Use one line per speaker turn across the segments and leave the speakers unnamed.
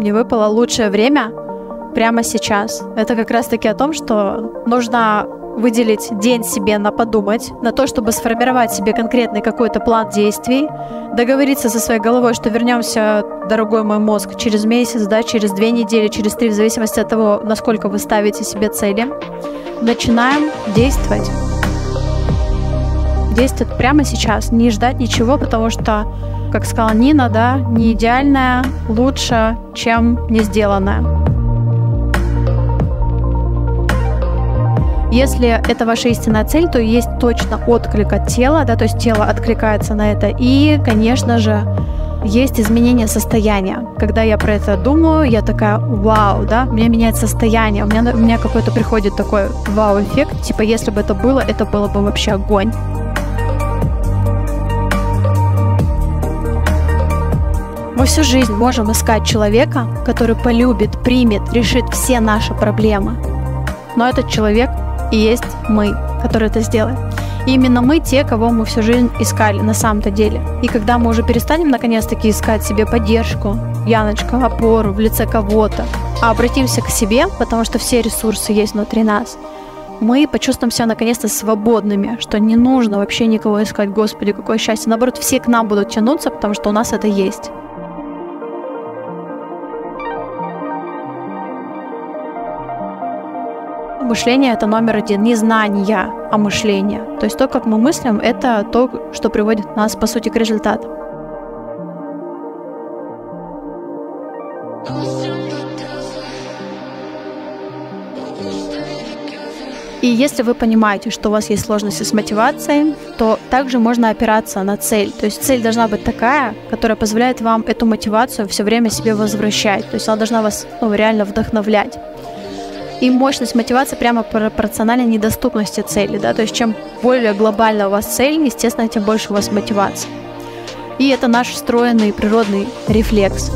мне выпало лучшее время прямо сейчас. Это как раз-таки о том, что нужно выделить день себе на подумать, на то, чтобы сформировать себе конкретный какой-то план действий, договориться со своей головой, что вернемся, дорогой мой мозг, через месяц, да, через 2 недели, через 3, в зависимости от того, насколько вы ставите себе цели. Начинаем действовать. Действовать прямо сейчас, не ждать ничего, потому что, как сказала Нина, да, не идеальное лучше, чем не сделанное. Если это ваша истинная цель, то есть точно отклик от тела, да, то есть тело откликается на это. И, конечно же, есть изменение состояния. Когда я про это думаю, я такая, вау, да, у меня меняется состояние, у меня какой-то приходит такой вау-эффект, типа, если бы это было бы вообще огонь. Мы всю жизнь можем искать человека, который полюбит, примет, решит все наши проблемы. Но этот человек и есть мы, которые это сделаем. И именно мы те, кого мы всю жизнь искали на самом-то деле. И когда мы уже перестанем наконец-таки искать себе поддержку, Яночка, опору в лице кого-то, а обратимся к себе, потому что все ресурсы есть внутри нас, мы почувствуем себя наконец-то свободными, что не нужно вообще никого искать. Господи, какое счастье. Наоборот, все к нам будут тянуться, потому что у нас это есть. Мышление – это номер 1. Не знание, а мышление. То есть то, как мы мыслим, это то, что приводит нас, по сути, к результату. И если вы понимаете, что у вас есть сложности с мотивацией, то также можно опираться на цель. То есть цель должна быть такая, которая позволяет вам эту мотивацию все время себе возвращать. То есть она должна вас реально вдохновлять. И мощность мотивации прямо пропорциональна недоступности цели. Да? То есть чем более глобальна у вас цель, естественно, тем больше у вас мотивации. И это наш встроенный природный рефлекс.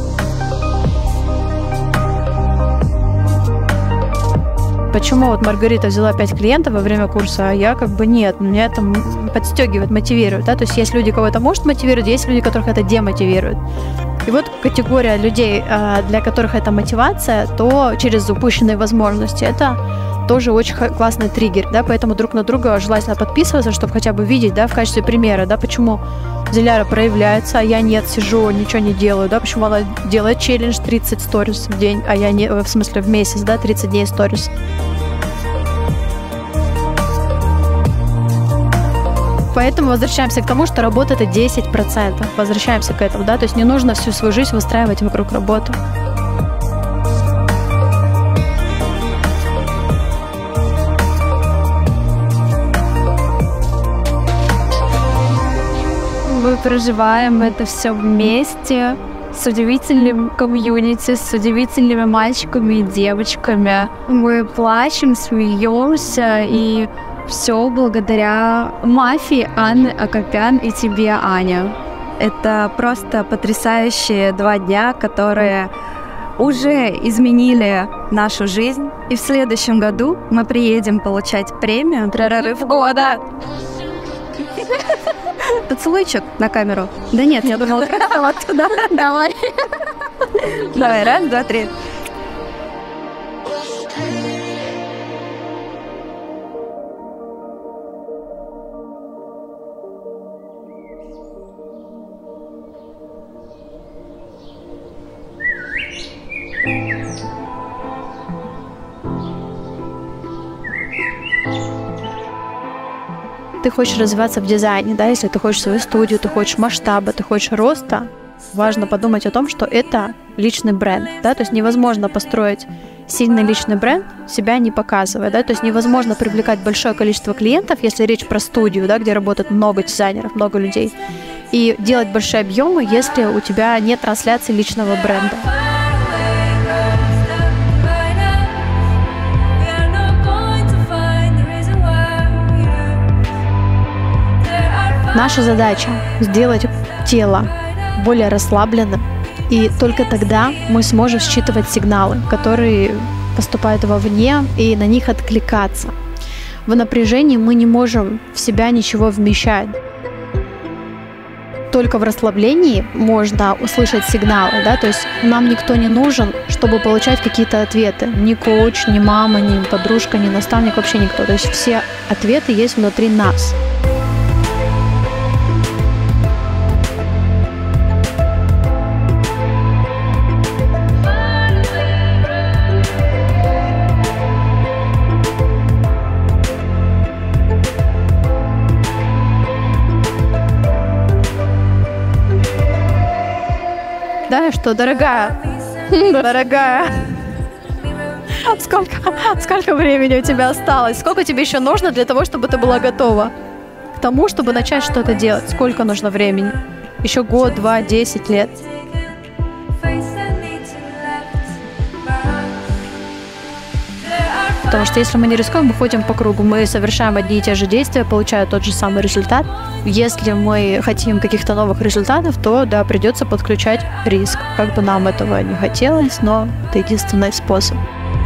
Почему вот Маргарита взяла 5 клиентов во время курса, а я как бы нет, меня это подстегивает, мотивирует. Да? То есть есть люди, кого это может мотивировать, есть люди, которых это демотивирует. И вот категория людей, для которых это мотивация, то через упущенные возможности, это тоже очень классный триггер, да, поэтому друг на друга желательно подписываться, чтобы хотя бы видеть, да, в качестве примера, да, почему Диляра проявляется, а я нет, сижу, ничего не делаю, да, почему она делает челлендж 30 сторис в день, а я не, в смысле в месяц, да, 30 дней сторис. Поэтому возвращаемся к тому, что работа – это 10%. Возвращаемся к этому, да, то есть не нужно всю свою жизнь выстраивать вокруг работы.
Мы проживаем это все вместе с удивительным комьюнити, с удивительными мальчиками и девочками. Мы плачем, смеемся, и все благодаря мафии Анны Акопян и тебе, Аня.
Это просто потрясающие 2 дня, которые уже изменили нашу жизнь. И в следующем году мы приедем получать премию «Прорыв года». Поцелуйчик на камеру. Да нет, я думала, вот туда. Давай. Давай, 1, 2, 3.
Ты хочешь развиваться в дизайне, да, если ты хочешь свою студию, ты хочешь масштаба, ты хочешь роста, важно подумать о том, что это личный бренд, да, то есть невозможно построить сильный личный бренд, себя не показывая, да, то есть невозможно привлекать большое количество клиентов, если речь про студию, да, где работает много дизайнеров, много людей, и делать большие объемы, если у тебя нет трансляции личного бренда. Наша задача – сделать тело более расслабленным, и только тогда мы сможем считывать сигналы, которые поступают вовне, и на них откликаться. В напряжении мы не можем в себя ничего вмещать. только в расслаблении можно услышать сигналы, да, то есть нам никто не нужен, чтобы получать какие-то ответы. Ни коуч, ни мама, ни подружка, ни наставник, вообще никто. То есть все ответы есть внутри нас. Да, что, дорогая, сколько времени у тебя осталось? Сколько тебе еще нужно для того, чтобы ты была готова к тому, чтобы начать что-то делать? Сколько нужно времени? Еще год, 2, 10 лет? Потому что если мы не рискуем, мы ходим по кругу, мы совершаем одни и те же действия, получая тот же самый результат. Если мы хотим каких-то новых результатов, то да, придется подключать риск. Как бы нам этого не хотелось, но это единственный способ.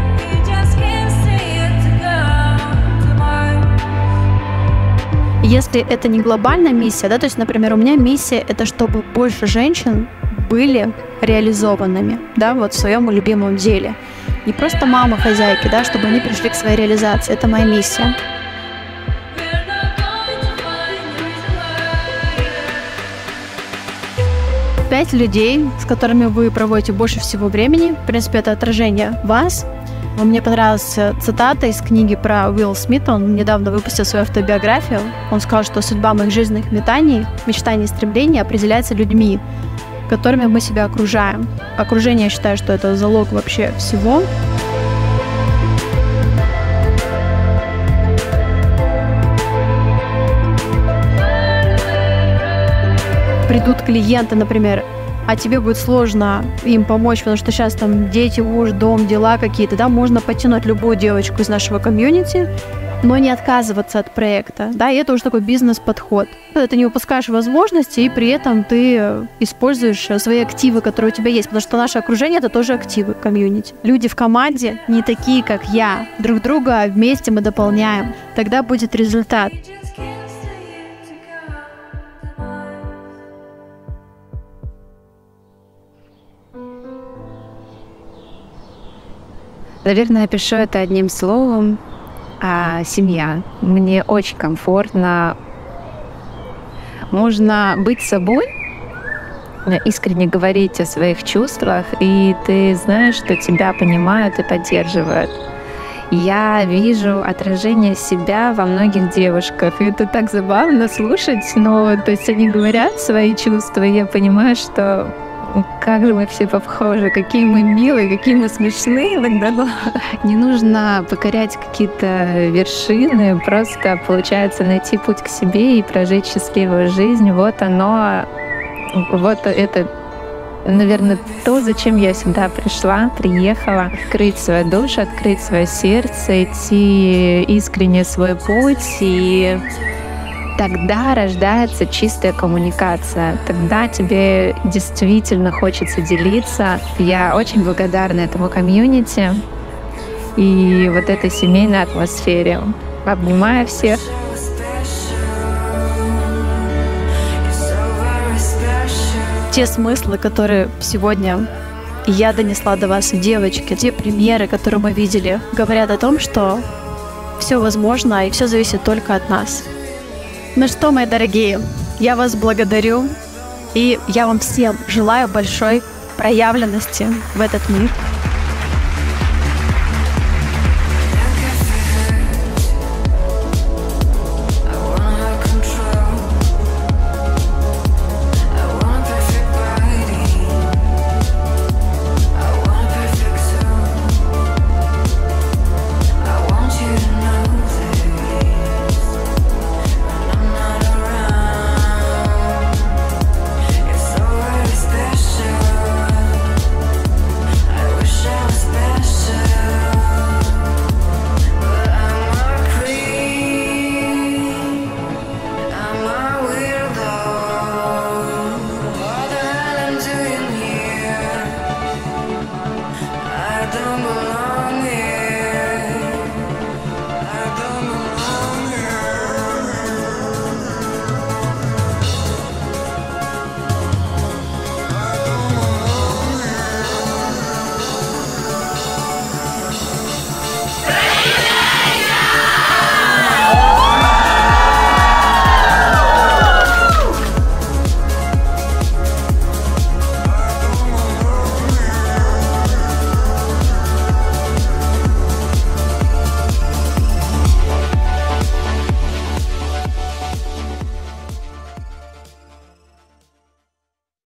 Если это не глобальная миссия, да, то есть, например, у меня миссия — это чтобы больше женщин были реализованными, да, вот в своем любимом деле. Не просто мамы-хозяйки, да, чтобы они пришли к своей реализации. Это моя миссия. Пять людей, с которыми вы проводите больше всего времени, в принципе, это отражение вас. Мне понравилась цитата из книги про Уилла Смита. Он недавно выпустил свою автобиографию. Он сказал, что судьба моих жизненных метаний, мечтаний и стремлений определяется людьми, которыми мы себя окружаем. Окружение, я считаю, что это залог вообще всего. Придут клиенты, например, а тебе будет сложно им помочь, потому что сейчас там дети, муж, дом, дела какие-то, да, можно подтянуть любую девочку из нашего комьюнити, но не отказываться от проекта, да, и это уже такой бизнес-подход. Когда ты не упускаешь возможности, и при этом ты используешь свои активы, которые у тебя есть, потому что наше окружение — это тоже активы комьюнити. Люди в команде не такие, как я, друг друга вместе мы дополняем, тогда будет результат.
Наверное, опишу это одним словом. Семья. Мне очень комфортно. Можно быть собой, искренне говорить о своих чувствах, и ты знаешь, что тебя понимают и поддерживают. Я вижу отражение себя во многих девушках. И это так забавно слушать, но то есть они говорят свои чувства, и я понимаю, что как же мы все похожи, какие мы милые, какие мы смешные иногда. Но не нужно покорять какие-то вершины, просто получается найти путь к себе и прожить счастливую жизнь. Вот оно, вот это, наверное, то, зачем я сюда приехала. Открыть свою душу, открыть свое сердце, идти искренне свой путь, и тогда рождается чистая коммуникация. Тогда тебе действительно хочется делиться. Я очень благодарна этому комьюнити и вот этой семейной атмосфере. Обнимаю всех.
Те смыслы, которые сегодня я донесла до вас, девочки, те примеры, которые мы видели, говорят о том, что все возможно и все зависит только от нас. Ну что, мои дорогие, я вас благодарю, и я вам всем желаю большой проявленности в этот мир.